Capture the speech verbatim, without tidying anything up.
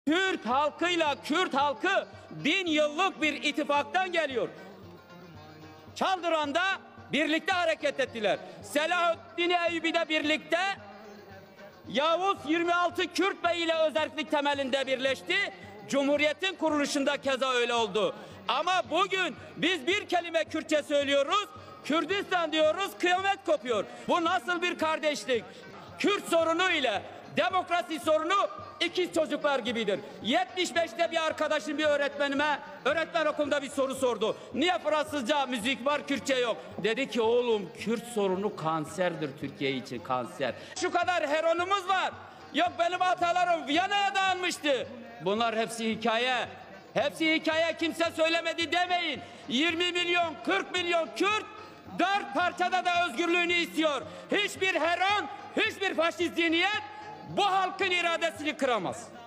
Türk halkıyla Kürt halkı bin yıllık bir ittifaktan geliyor. Çaldıran'da birlikte hareket ettiler. Selahaddin Eyyubi'de birlikte, Yavuz yirmi altı Kürt Bey ile özerklik temelinde birleşti. Cumhuriyetin kuruluşunda keza öyle oldu. Ama bugün biz bir kelime Kürtçe söylüyoruz, Kürdistan diyoruz, kıyamet kopuyor. Bu nasıl bir kardeşlik? Kürt sorunu ile demokrasi sorunu ikiz çocuklar gibidir. yetmiş beşte bir arkadaşım bir öğretmenime, öğretmen okulunda bir soru sordu. Niye Fransızca müzik var, Kürtçe yok? Dedi ki oğlum, Kürt sorunu kanserdir Türkiye için, kanser. Şu kadar heronumuz var. Yok benim atalarım Viyana'ya dağılmıştı. Bunlar hepsi hikaye. Hepsi hikaye, kimse söylemedi demeyin. yirmi milyon, kırk milyon Kürt dört parçada da özgürlüğünü istiyor. Hiçbir heron, hiçbir faşist zihniyet bu halkın iradesini kıramaz.